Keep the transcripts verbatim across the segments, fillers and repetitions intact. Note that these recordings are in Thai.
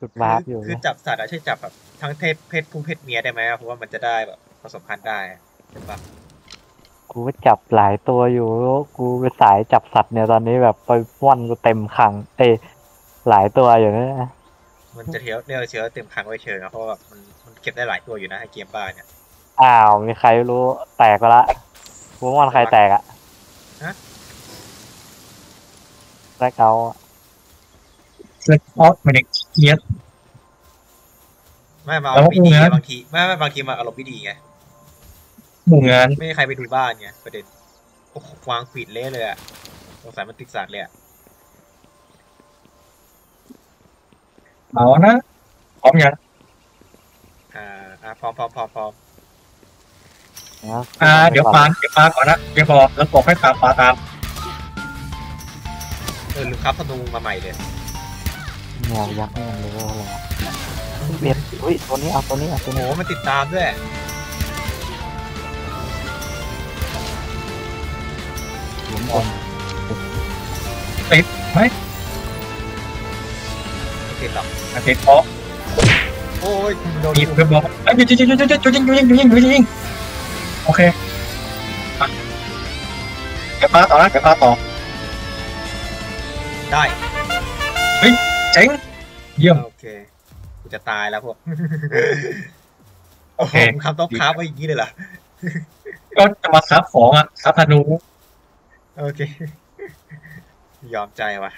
จุดคือวาร์ปอยู่คือจับสัตว์อะใช่จับแบบทั้งเพศเพศผู้เพศเมียได้ไหมเพราะว่ามันจะได้แบบผสมพันธุ์ได้ใช่ปะกูก็จับหลายตัวอยู่กูเป็นสายจับสัตว์เนี่ยตอนนี้แบบไปว่อนกูเต็มคลังเอยหลายตัวอยู่นะมันจะเทียวเรียกเชื้อเต็มครั้งไว้เชิงนะเพราะว่าแบบมันมันเก็บได้หลายตัวอยู่นะไอเกมบ้าเนี่ยอ้าวมีใครรู้แตกไปละกูว่อนใครแต่ว่าแตกอะฮะแตกเอาเล็กออฟไม่ได้เกียดไม่มาอารแล้วมณ์ไม่ดีก็พวกนั้นบางทีไม่ไม่บางทีมาอารมณ์ไม่ดีไงหมู่งานไม่มีใครไปดูบ้านไงประเด็นโอ้โหวางฟีดเละเลยอะสงสัยมันติดสัตว์เลยอะเอานะพร้อมยังอ่าอ่าพร้อมพร้อมพร้อมพร้อมนะอ่าเดี๋ยวปาเดี๋ยวปาก่อนนะเดี๋ยวพอแล้วบอกให้ปาปาตามเออลืมครับธนูมาใหม่เลยแมวยักษ์นี่มันเลยว่าอะไรวะเบ็ดอุ้ยตัวนี้เอาตัวนี้เอาตัวโอ้โหนี้มันติดตามด้วยหลุมบนติดไหมไม่ติดหรอกติดเพราะโอ้ยโดนมีเพื่อนบอกไอ้ยยิงยิงยิงยิงยิงยิงยิงยิงยิงยิงโอเคเดี๋ยวปาต่อนะเดี๋ยวปาต่อได้เจ๋งเยี่ยมโอเคกูจะตายแล้วพวกโอเคคำต้องค้าไว้อย่างนี้เลยเหรอก็จะมาซับของอ่ะซับธนูโอเคยอมใจว่ะ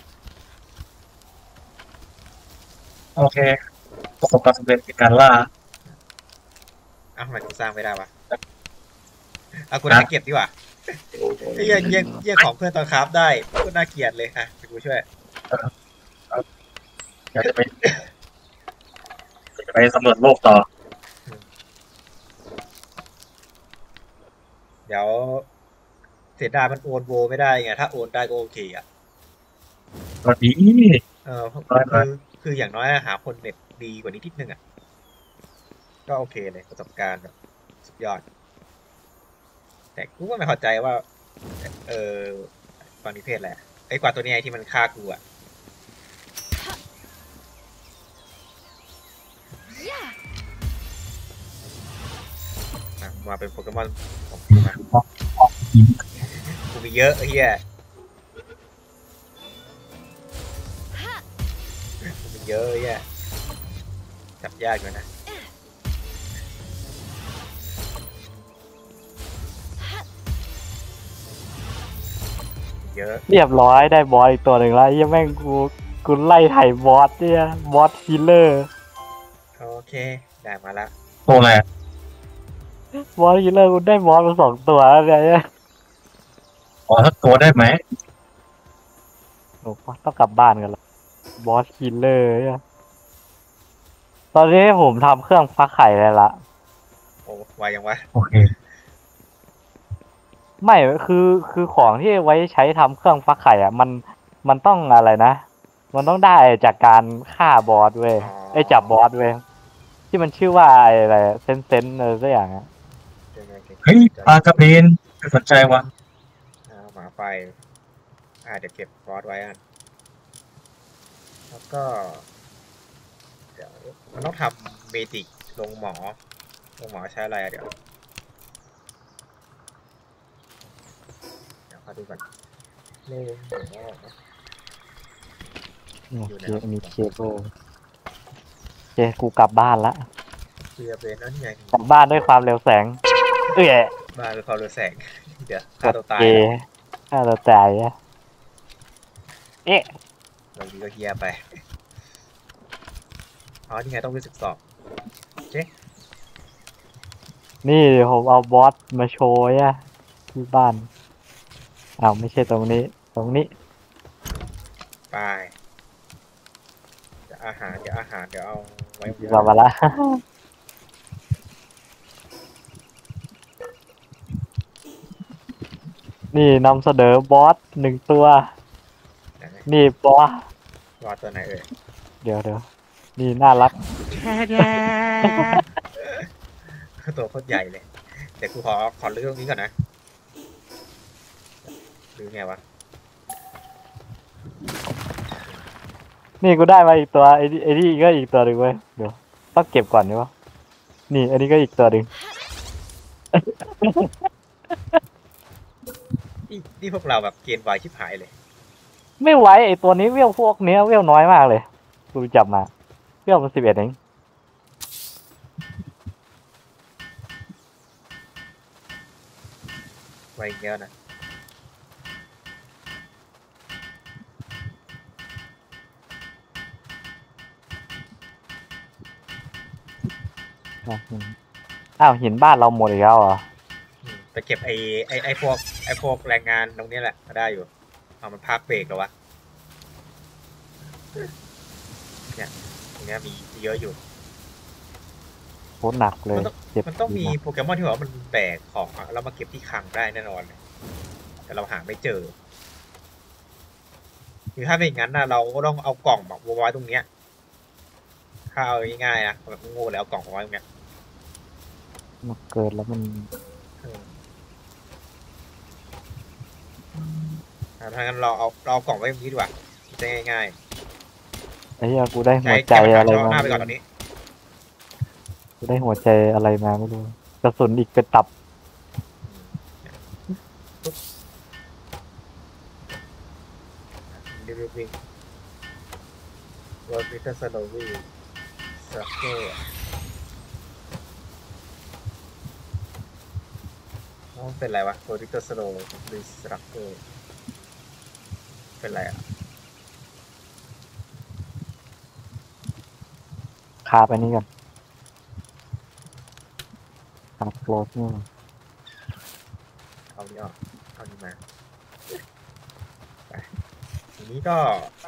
โอเคประสบความสำเร็จในการล่าอ้าวทำไมกูสร้างไม่ได้วะเอากูได้เก็บดีกว่าไอ้เยี่ยเยี่ยเยี่ยของเพื่อนตอนคราฟได้ก็น่าเกลียดเลยอ่ะกูช่วยอยากจะไปอยากจะไปสำรวจโลกต่อเดี๋ยวเสียดายมันโอนโวไม่ได้ไงถ้าโอนได้ก็โอเคอ่ะก็ดีเออคือคืออย่างน้อยหาคนเน็ตดีกว่านี้นิดนึงอ่ะก็โอเคเลยประสบการณ์แบบสุดยอดแต่กูก็ไม่เข้าใจว่าเออฟังนิเพศแหละไอ้กว่าตัวนี้ไอ้ที่มันฆ่ากูอ่ะมาเป็นโปเกมอนของกูมากูมีเยอะไอ้เหี้ยกูมีเยอะไอ้เหี้ยจับยากเลยนะเยอะเรียบร้อยได้บอสอีกตัวหนึ่งแล้วยังแม่งกูกูไล่ไถ่บอสเนี่ยบอสคิลเลอร์โอเคได้มาละตัวอะไรบอสคิลเลอร์กูได้บอสมาสองตัวแล้วเนี่ยอ๋อถ้าตัวได้ไหมโอ้ต้องกลับบ้านกันแล้วบอสคิลเลอร์เนี่ยตอนนี้ผมทำเครื่องฟักไข่เลยละโอ้วายังวะโอเคไม่คือคือของที่ไว้ใช้ทำเครื่องฟักไข่อ่ะมันมันต้องอะไรนะมันต้องได้จากการฆ่าบอสเว้ยไอ้จับบอสเว้ยที่มันชื่อว่าอะไรเซนเซนอะไรสักอย่างอ่ะเฮ้ยปลากระเบนสนใจวะหมาไฟอ่าเดี๋ยวเก็บบอสไว้อ่ะแล้วก็เดี๋ยวมันต้องทำเมจิกลงหมอลงหมอใช้อะไรเดี๋ยวเดี๋ยวขอดูก่อนเล่นเนี่ยมีเคเบิลเจกูกลับบ้านละเรือเป็นนั่นไงกลับบ้านด้วยความเร็วแสงเอ้ยบ้านเป็นความเร็วแสงเดี๋ยวฆ่าตัวตายฆ่าตัวตายอ่ะเอ๊ะบางทีก็เฮียไปอ๋อนี่ไงต้องไปศึกษาโอเคนี่ผมเอาบอสมาโชว์อ่ะที่บ้านอ้าวไม่ใช่ตรงนี้ตรงนี้ไปเดี๋ยวอาหารเดี๋ยวอาหารเดี๋ยวเอาไว้กลับมาละนี่นำเสนอบอสหนึ่งตัวนี่บอสบอสตัวไหนเอ่ยเดี๋ยวเดี๋ยวนี่น่ารักตัวโคตรใหญ่เลยเดี๋ยวกูขอขอเรื่องนี้ก่อนนะหรือไงวะนี่กูได้มาอีกตัวไอ้นี่ไอ้นี่ก็อีกตัวหนึ่งเว้ยเดี๋ยวต้องเก็บก่อนดีวะนี่อันนี้ก็อีกตัวหนึ่งนี่นี่พวกเราแบบเกณฑ์ไวชิบหายเลยไม่ไหวไอ้ตัวนี้เวลพวกเนี้ยเวลน้อยมากเลยกูจับมาเวลมันสิบเอ็ดเองไวอีกแล้วนะอ้าวหินบ้านเราหมดอีกแล้วเหรออืมไปเก็บไอ้ไอ้ไอ้พวกไอ้พวกแรงงานตรงนี้แหละก็ได้อยู่เอามันพักเบรกแล้ววะเนี่ยตรงเนี้ยมีเยอะอยู่โคตรหนักเลยมันต้องเจ็บมันต้องมีากโปเกมอนที่แบบว่ามันแบกของอะแล้วมาเก็บที่คลังได้แน่นอนเลยแต่เราหาไม่เจอหรือถ้าเป็นอย่างนั้นนะเราก็ต้องเอากล่องแบบวางไว้ตรงเนี้ยถ้าเอาง่ายๆนะแบบโง่เลยเอากล่องวางไว้ตรงเนี้ยมันเกิดแล้วมันเอออ่าถ้างั้นเราเอาเราเอากล่องไว้ตรงนี้ดีกว่าจะง่ายไอ้เหี้ยกูได้ๆหัวใจแก้ปัญหาอะไรเฉพาะหมาน้าไปก่อนตอนนี้กูได้หัวใจอะไรมาไม่รู้กระสุนอีกเป็นตับดิววิ่งวอลวิเตอร์สโลวี่สตรัคเกอร์มันเป็นไรวะวอลวิเตอร์สโลวี่สตรัคเกอร์เป็นไรอ่ะคาไปนี่กันคาโคลสนี่เอานี้ออกเอานี้มาไปทีนี้ก็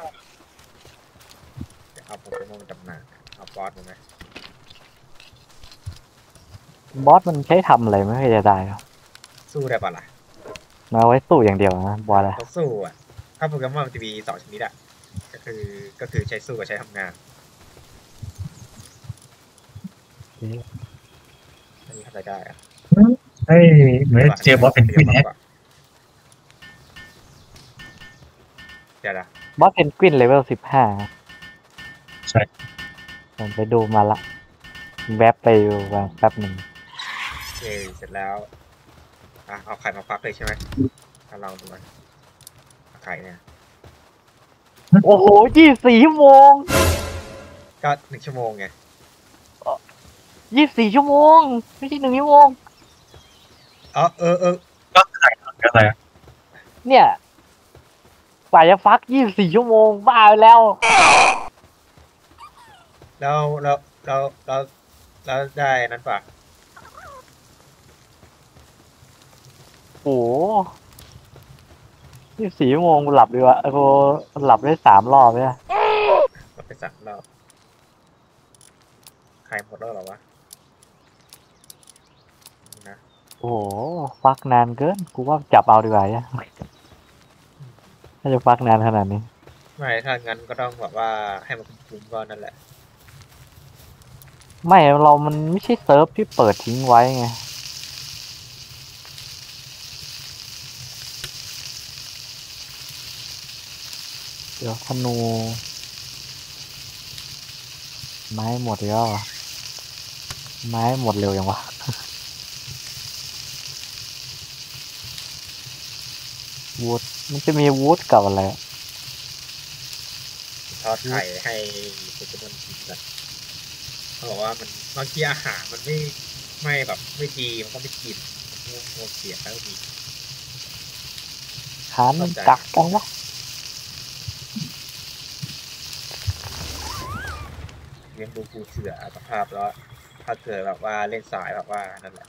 จะเอาโปเกมอนมาจำหน่ายเอาบอสมาไหมบอสมันใช้ทำอะไรไม่เคอยจะได้หรอสู้ได้ปะล่ะมาไว้สู้อย่างเดียวนะบอสอะเขาสู้อ่ะถ้าโปเกมอนมันจะมีสองชนิดอ่ะก็คือก็คือใช้สู้กับใช้ทำงานอันนี้ทำอะไรได้อ่ะเฮ้ยเหมือนเจอบอสเป็นกวินแฮกเดี๋ยวนะบอสเพนกวินเลเวลสิบห้าใช่ผมไปดูมาละแวบไปดูมาแป๊บหนึ่งโอเคเสร็จแล้วอ่ะเอาไข่มาฟักเลยใช่ไหมถ้าเราดูมันเอาไข่เนี่ยโอ้โหยี่สี่ชั่วโมงก็หนึ่งชั่วโมงไงยี่สี่ชั่วโมงไม่ใช่หนึ่งชั่วโมงอ๋อเออเออก็ไข่อะไรอะเนี่ยกว่าจะฟักยี่สี่ชั่วโมงบ้าไปแล้วแล้วแล้วแล้วแล้วแล้วได้นั้นป่ะโอ้ยี่สี่ชั่วโมงกูหลับดีวะกูหลับได้สามรอบเนี่ยเราไปสั่งเราไข่หมดแล้วเหรอวะนะโอ้โหฟักนานเกินกูว่าจับเอาดีกว่าเนี่ยถ้าจะฟักนานขนาดนี้ไม่ถ้างั้นก็ต้องแบบว่าให้มันคุ้มๆก่อนนั่นแหละไม่เรามันไม่ใช่เซิร์ฟที่เปิดทิ้งไว้ไงเดี๋ยวธนูไม้หมดแล้วเหรอไม้หมดเร็วยังวะ วูดมันจะมีวูดกับอะไรอะทอดไข่ให้โปเกมอนกินกันเขาบอกว่ามันบางทีอาหารมันไม่ไม่แบบไม่ดีมันก็ไม่กินมันก็เสียแล้วดีหามันกักกันวะเลี้ยงดูปูเสือสภาพแล้ว ถ้าเกิดแบบว่าเล่นสายแบบว่านั่นแหละ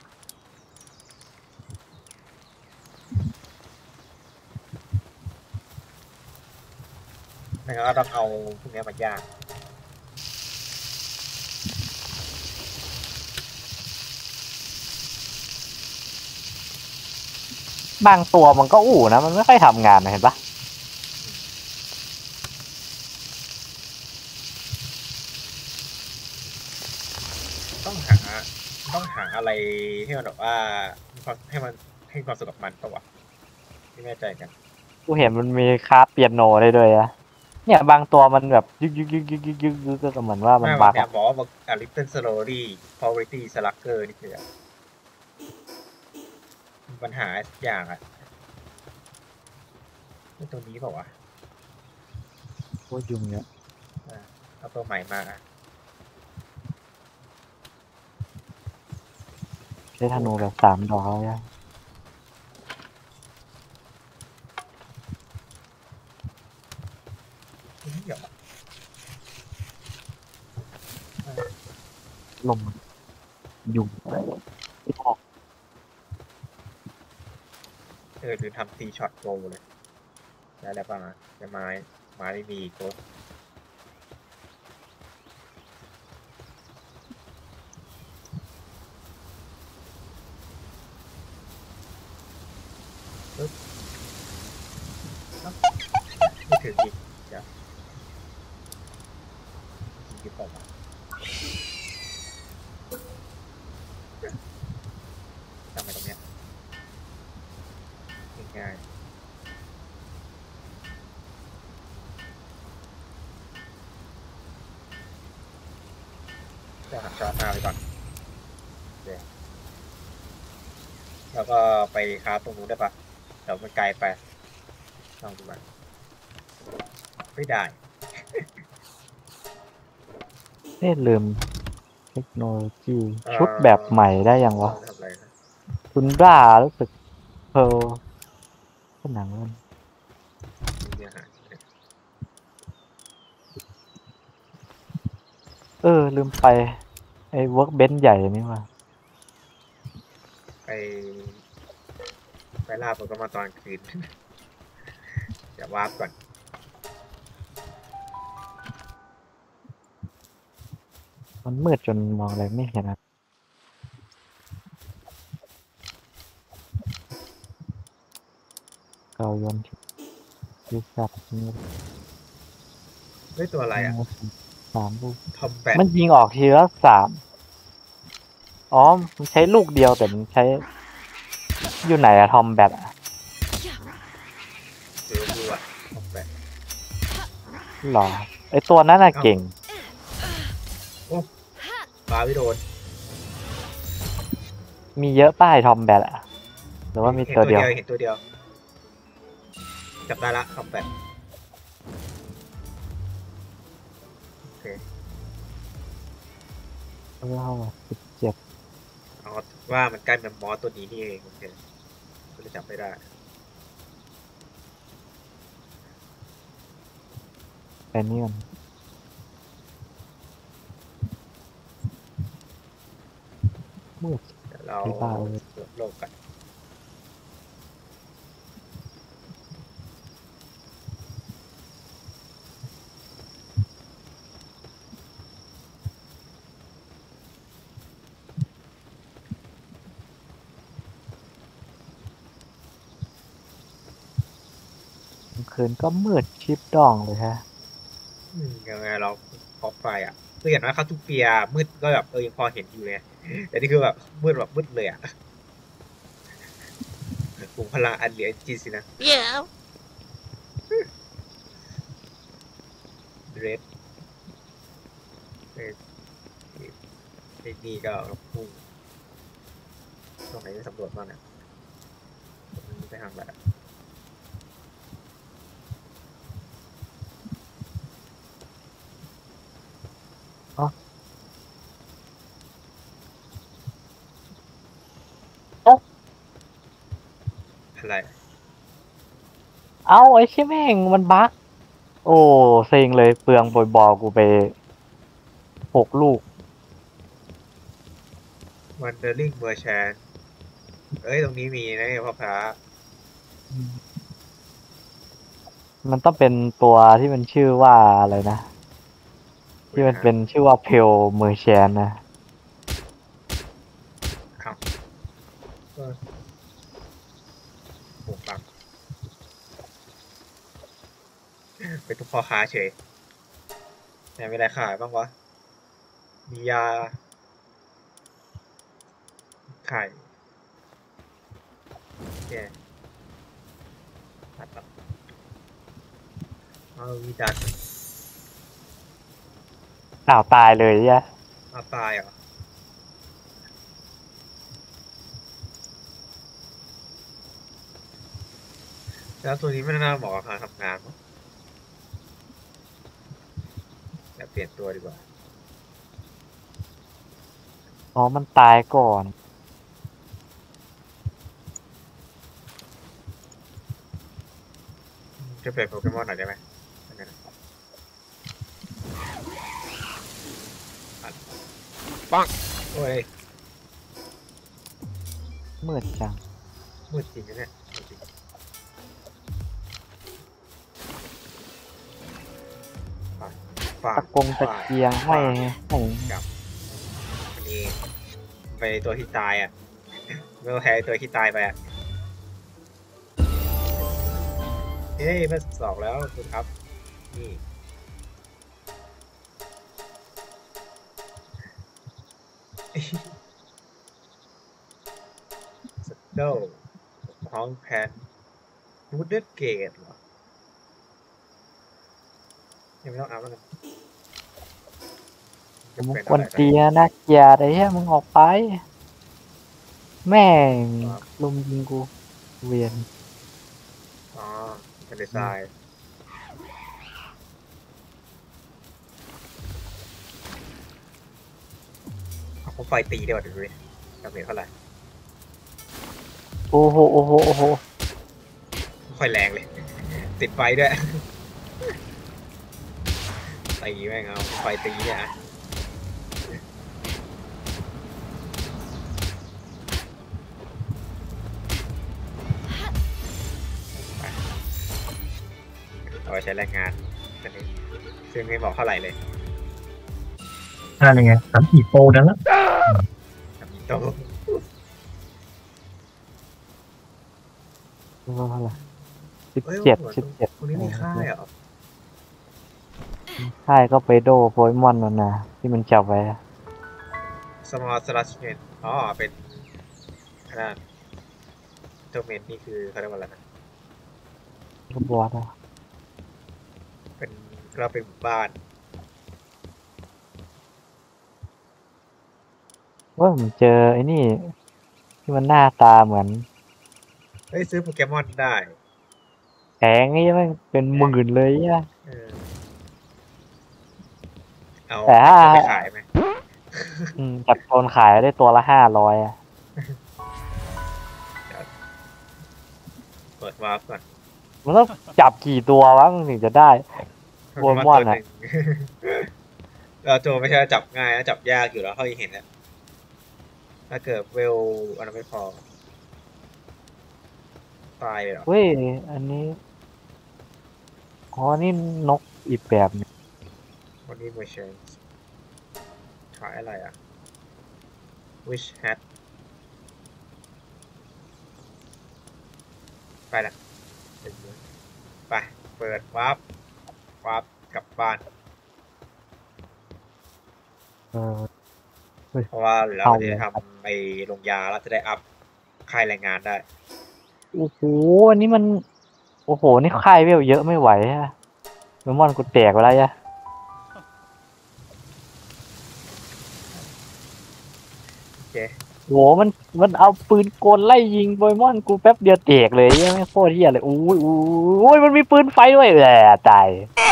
ไม่งั้นก็ต้องเอาพวกนี้มาย่างบางตัวมันก็อู่นะมันไม่ค่อยทำงานนะเห็นปะต้องหาต้องหาอะไรให้มันแบบว่ามีความให้มันให้ความสุขกับมันปะวะไม่แน่ใจกันกูเห็นมันมีคราฟเปียโนได้ด้วยอะเนี่ยบางตัวมันแบบยึกยึกยึกยึกยึกยึกยึกก็เหมือนว่ามันไม่บัว่ากเนี่ยอะบอกว่าอ่ะ Little Slowly Quality Slugger นี่คืออะไรมีปัญหาสักอย่างอ่ะไอ้ตัวนี้เปล่าวะโคตรยุงเนี่ยอ่ะเอาตัวใหม่มาอ่ะใช้ธนูแบบสามดอกแล้วยังตัวนี้เหรอลมยุงไม่ออกเออหรือทำตีช็อตโกเลยได้แล้วป่ะจะไม้ไม้ไม่มีโกไม่ถึงอีกเดี๋ยวอีกกี่ปอกอ่ะทำไมตรงเนี้ยง่ายๆจะหักช็อตมาไปก่อนเดี๋ยวแล้วก็ไปคราฟตรงนู้นได้ปะเดี๋ยวมันไกลไปลองดูมันไม่ได้เอ๊ะลืมเทคโนโลยีชุดแบบใหม่ได้ยังวะทำอะไรนะคุณบ้ารู้สึกเพลก็หนังมันมีอาหารเออ ลืมไป ไอ้เวิร์กเบนซ์ใหญ่นี่ว่ะไปไปล่าโปเกมอนตอนคืน เดี๋ยววาร์ปก่อนมันมืดจนมองอะไรไม่เห็นอะเกายนที่ยุสับนี่เฮ้ยตัวอะไรอ่ะสามลูกทอมแบทมันยิงออกทีละสามอ๋อ มันใช้ลูกเดียวแต่มันใช้ อยู่ไหนอะทอมแบทอะหรือดูอ่ะทอมแบทหรอ ไอตัวนั้นอะเก่งปาไม่โดนมีเยอะป้ายทอมแบทอะหรือว่ามีเห็นตัวเดียวเห็นตัวเดียวจับได้ละทอมแบทโอเคเราสิบเจ็ดเอาว่ามันใกล้แมมมอสตัวนี้นี่เองโอเคก็เลยจับไม่ได้ไปนี่ก่อนมืดเดี๋ยวเราที่บ้านเลยตรวจโลกกันกลางคืนก็มืดชิปดองเลยฮะอืมยังไงเราพอไฟอ่ะคืออย่างน้อยเขาทุกเปียมืดก็แบบเออยังพอเห็นอยู่เลยแต่นี่คือแบบมืดแบบมืดเลยอ่ะกลุ่มพลังอันเหลือจีสินะ Yeah. เรดเรดไอ้นี่ก็พุ่งตรงไหนจะสำรวจบ้างเนี่ยตรงนี้ไปทางแบบ อะไรเอาไอ้เชี่ยแม่งมันบั๊กโอ้เซ็งเลยเปลืองบอยบอลกูไปหกลูกวันเดอร์ลิงเมอร์ชนเอ้ย ตรงนี้มีนะพ่อพระมันต้องเป็นตัวที่มันชื่อว่าอะไรนะ ที่มันเป็นชื่อว่าเพลเมอร์แชนนะอ้าวเออโหปังเป็นทุกพ่อค้าเฉยไหนมีอะไรขายบ้างวะ มียา ไข่แกตัดต่ออ๋อเอามีดันอ้าวตายเลยอ่ะเอาตายเหรอแล้วตัวนี้ไม่น่าเหมาะกับการทำงานมั้งเดี๋ยวเปลี่ยนตัวดีกว่าอ๋อมันตายก่อนจะเปลี่ยนโปเกมอนหน่อยได้ไหมอันนั้นนะปังโอ้ยมืดจังมืดจริงนะเนี่ยมืดจริงปังปังตะกงตะเกียงไม่ไม่อันนี้ไปตัวที่ตายอ่ะไม่ต้องแพ้ตัวที่ตายไปอ่ะเฮ้ยเมื่อสองแล้วคุณครับนี่สโตห้องแพนวูดเดอร์เกตเหรอยังไม่ต้องเอาแล้วกันมึงคนเตียน่าเกลียดไอ้เหี้ยมึงออกไป แม่งลุมยิงกูเวียนอ๋อทะเลทรายเอาไฟตีได้ป่ะดูดิดาเมจเท่าไหร่โอ้โหโอ้โหโอ้โหไม่ค่อยแรงเลย ติดไฟด้วย ตีแม่งเอาไฟตีเนี่ยอะเอาไปใช้แรงงานอันนี้ซึ่งไม่บอกเท่าไหร่เลยอ่ายังไงสามสี่โปรนั่นละทำอีโต้สิบอ้ยเจ็ดหมือนสิบเจ็ดคนนี้มีค่ายเหรอค่ายก็ไปโดโปเกมอนนั่นนะที่มันจับไว้อะสมอลสลัชเมนอ๋อเป็นขนาดโดเมนนี่คือเขาเรียกว่าอะไรนะก็บอสอะเป็นเราเป็นหมู่บ้านว่าผมเจอไอ้นี่ ที่มันหน้าตาเหมือนเฮ้ยซื้อโปเกมอนได้แพงนี่มันเป็นหมื่นเลยอะเออเอาแต่ถ้าเอาไปขายไหมอืมจับโจนขายได้ตัวละห้าร้อยอะเปิดวาร์ปก่อนมันต้องจับกี่ตัววะมันถึงจะได้ โปเกมอนตัวหอะนึ่ง เราโจไม่ใช่จับง่ายนะจับยากอยู่แล้วเขาเห็นแล้วถ้าเกิดเวลอันนั้นไม่พอตายเลยเหรอเว้ย อันนี้ อ๋อ นี่นกอีกแบบหนึงวันนี้มาเชนขายอะไรอ่ะ wish hat ไปละไป เปิดวาร์ปวาร์ปกลับบ้านเออเพราะว่าเราเอาจะเลยทำไปลงยาแล้วจะได้อัพค่ายแรงงานได้โอ้โห อันนี้มัน โอ้โห นี่ค่ายเวลเยอะไม่ไหวอะโปเกมอนกูแตกไปแล้วอะโอเคโหมันมันเอาปืนกลไล่ยิงโปเกมอนกูแป๊บเดียวแตกเลยยังไม่โคตรเฮียเลยอุ้ยอุ้ยมันมีปืนไฟด้วยแหละตาย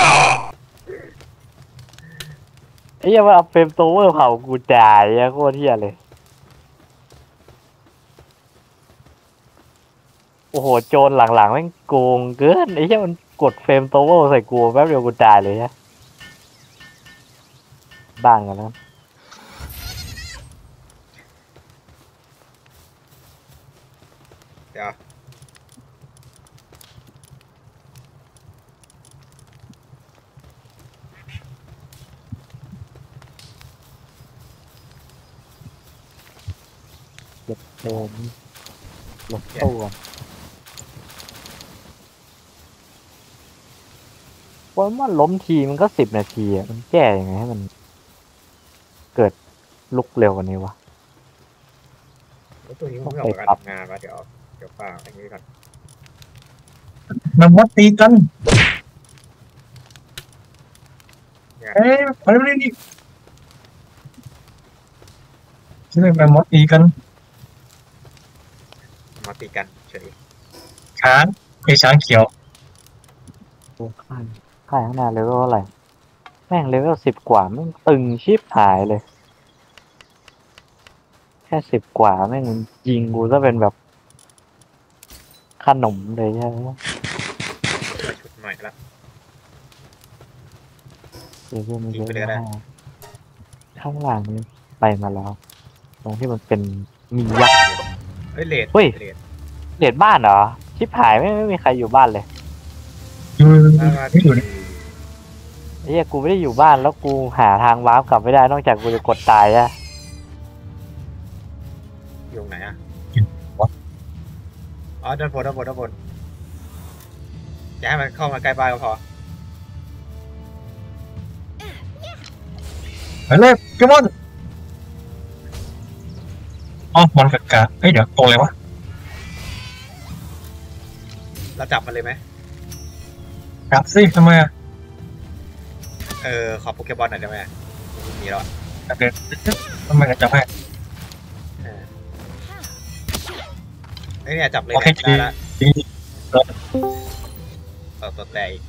ไอ้เหี้ยมันเอาเฟรมโตเวอร์เผากูตายอะโคตรเฮียเลยโอ้โหโจรหลังๆแม่งโกงเกินไอ้เหี้ยมันกดเฟรมโตเวอร์ใส่กูแป๊บเดียวกูตายเลยฮะบ้างกันแล้วเดี๋ยวเก็บโดนหลบตู้ก่อนโปเกมอนล้มทีมันก็สิบนาทีอะมันแก้ยังไงให้มัน เกิดลุกเร็วกว่านี้วะแล้วตัวนี้มันไม่ออกจากการทำงานวะเดี๋ยวเดี๋ยวฝากอันนี้ก่อนมันวัดตีกันเอ้ยมันไม่ได้นี่ที่เรื่องแบบมอสตีกันมาตีกันเฉยช้างไอ้ช้างเขียวค่ายค่ายข้างหน้าเลเวลเท่าไหร่แม่งเลเวลสิบกว่าแม่งตึงชิบหายเลย แค่สิบกว่าแม่งยิงกูจะเป็นแบบขนมเลยใช่ไหมมาชุดใหม่ละเลเวลมันเยยิงไปเลยก็ได้อะมากข้างหลังนี้ไปมาแล้ว ตรงที่มันเป็นมียักษ์เฮ้ยเลดเฮ้ยเลดเด็ดบ้านเหรอ ชิบหายไม่ไม่มีใครอยู่บ้านเลยอยู่มามาไม่อยู่เลยไอ้เหี้ยกูไม่ได้อยู่บ้านแล้วกูหาทางวาร์ปกลับไม่ได้นอกจากกูจะกดตายอะอยู่ไหนอ่ะอ๋อด้านบนด้านบนด้านบนอย่าให้มันเข้ามาใกล้บ้านก็พอไปเลยเกมอนอ๋อมันกากาเฮ้ยเดี๋ยวตรงเลยวะเราจับมันเลยไหมกลับสิทำไมอ่ะเออขอโปเกมอนหน่อยได้ไหมมีแล้วอะกลับเลยทำไมกันจับให้เออเฮ้ยเนี่ยจับเลยโอเคเนี่ยได้ละดีต่อตัวแตกอีก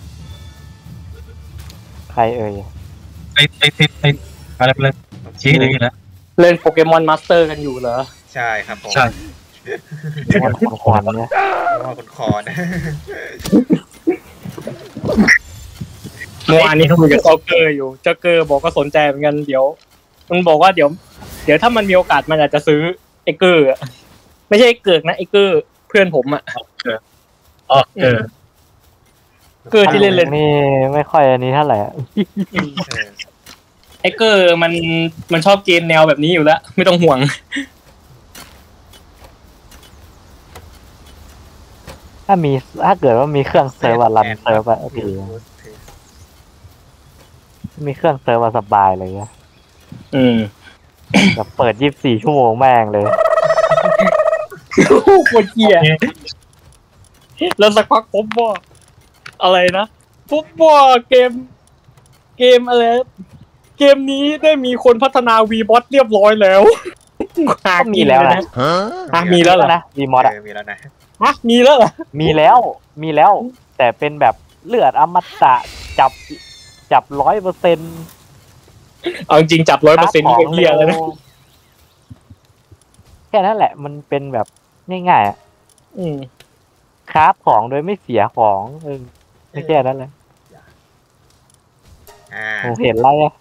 ใครเอ่ยไอ้ไอ้ติดไอ้อะไรไปเลยชี้เลยนะเล่นโปเกมอนมาสเตอร์กันอยู่เหรอใช่ครับผมใช่มันควันๆเนี่ยเพราะว่าคนคอนเมื่อวานนี้เขาคุยกับเจ้าเกอร์อยู่ เจ้าเกอร์บอกก็สนใจเหมือนกันเดี๋ยว มันบอกว่าเดี๋ยว เดี๋ยวถ้ามันมีโอกาสมันอาจจะซื้อไอ้เกอร์อะไม่ใช่ไอ้เกิร์กนะไอ้เกอร์เพื่อนผมอะอ๋อเออเกอร์ที่เล่นเล่นนี่ไม่ค่อยอันนี้เท่าไหร่อะเออไอ้เกอร์มันมันชอบเกมแนวแบบนี้อยู่แล้ว ไม่ต้องห่วงถ้ามีถ้าเกิดว่ามีเครื่องเซิร์ฟอะรันเซิร์ฟอะดีมีเครื่องเซิร์ฟอะสบายเลยอะอืมแบบเปิดยี่สิบสี่ชั่วโมงแม่งเลยโคตรเหี้ยแล้วสักพักผมว่าอะไรนะผมว่าเกม เกมอะไร เกมนี้ได้มีคนพัฒนา V-Bot เรียบร้อยแล้วก็มีแล้วนะฮะมีแล้วเหรอนะวีมอดอะเออมีแล้วนะฮะมีแล้วเหรอมีแล้วมีแล้ว แต่เป็นแบบเลือดอมตะจับจับร้อยเปอร์เซ็นต์เอาจริงๆจับร้อยเปอร์เซ็นต์นี่ก็เหี้ยแล้วนะแค่นั้นแหละ มันเป็นแบบง่ายๆอะอืมคราฟของโดยไม่เสียของเออไม่แค่นั้นเลยอ่าผมเห็นไรอะ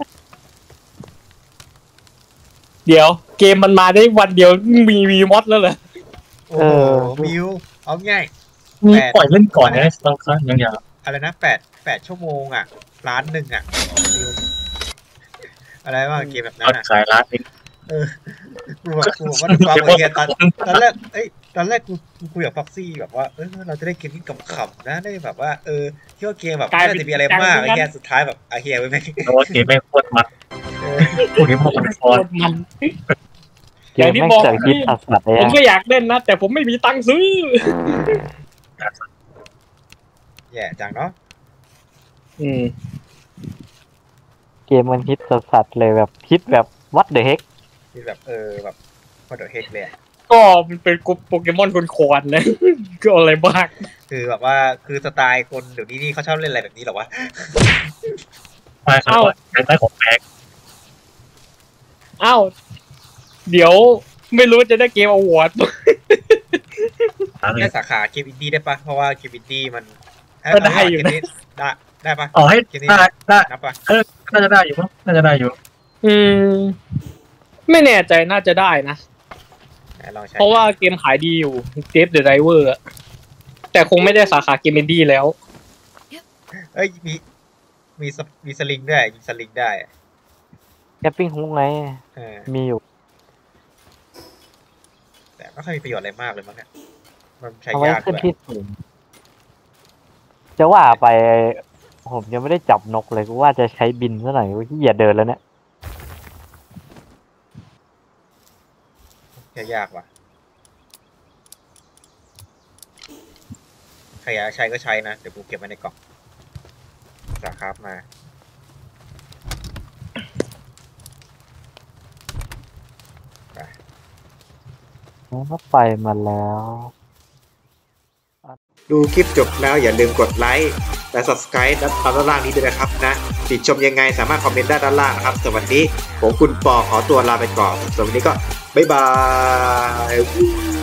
เดี๋ยวเกมมันมาได้วันเดียวมีวีมอดแล้วเหรอโอ้โหมิวเอาง่ายมีปล่อยเล่นก่อนนะบางครั้งอย่างอย่างอะไรนะแปดแปดชั่วโมงอ่ะล้านหนึ่งอ่ะมิวอะไรวะเกมแบบนั้เอานอ่ะขายร้านเองเออกูแบบกูบอกว่าดูความละเอียดตอนตอนแรกเอ้ยตอนแรกกูกูคุยกับฟ็อกซี่แบบว่าเออเราจะได้เกมที่ขำๆนะได้แบบว่าเออที่ว่าเกมแบบไม่น่าจะมีอะไรมากไอ้แค่สุดท้ายแบบไอเฮียไปไหมแต่ว่าเกมแม่งโคตรมันเออพวกนี้พวกมันฟอนมันเกมแม่งเจอคิดสัสๆเลยผมอะก็อยากเล่นนะ แต่ผมไม่มีตังค์ซื้อแย่จังเนาะอืมเกมมันฮิตสัสๆเลยแบบฮิตแบบ what the heck ที่แบบเออแบบพอเดอะเฮกเลยอะก็มันเป็นกลุ่มโปเกมอนคนคอนๆนะ ก็อะไรบ้างคือแบบว่าคือสไตล์คนเดี๋ยวนี้นี่เขาชอบเล่นอะไรแบบนี้หรอวะใช่ครับใช้ใต้ของแพงอ้าวเดี๋ยวไม่รู้จะได้เกมอวอร์ดอะไรได้สาขาเกมอินดี้ได้ปะเพราะว่าเกมอินดี้มันก็ได้อยู่นะได้ได้ปะอ๋อให้ได้ได้นับปะเออน่าจะได้อยู่มั้งน่าจะได้อยู่อืม ไม่แน่ใจน่าจะได้นะไหนลองใช้เพราะว่าเกมขายดีอยู่เดฟเดอะไดเวอร์แต่คงไม่ได้สาขาเกมอินดี้แล้วเอ้ยมีมีสมีสลิงด้วยยิงสลิงได้แคปปิ้งฮุกไงเออมีอยู่แต่ไม่ค่อยมีประโยชน์อะไรมากเลยมั้งเนี่ยมันใช้เอาไว้ยากขึ้นด้วยที่สูงจะว่าไป ผมยังไม่ได้จับนกเลยกูว่าจะใช้บินซะหน่อยกูที่อย่าเดินแล้วเนี่ยใช้ยากว่ะใครอยากใช้ก็ใช้นะเดี๋ยวกูเก็บไว้ในกล่องสาครับมามันก็ไปมาแล้วดูคลิปจบแล้วอย่าลืมกดไลค์และ Subscribe ด้านล่างนี้ด้วยนะครับนะติดชมยังไงสามารถคอมเมนต์ได้ด้านล่างนะครับสำหรับวันนี้ผมคุณปอขอตัวลาไปก่อนสำหรับวันนี้ก็บ๊ายบาย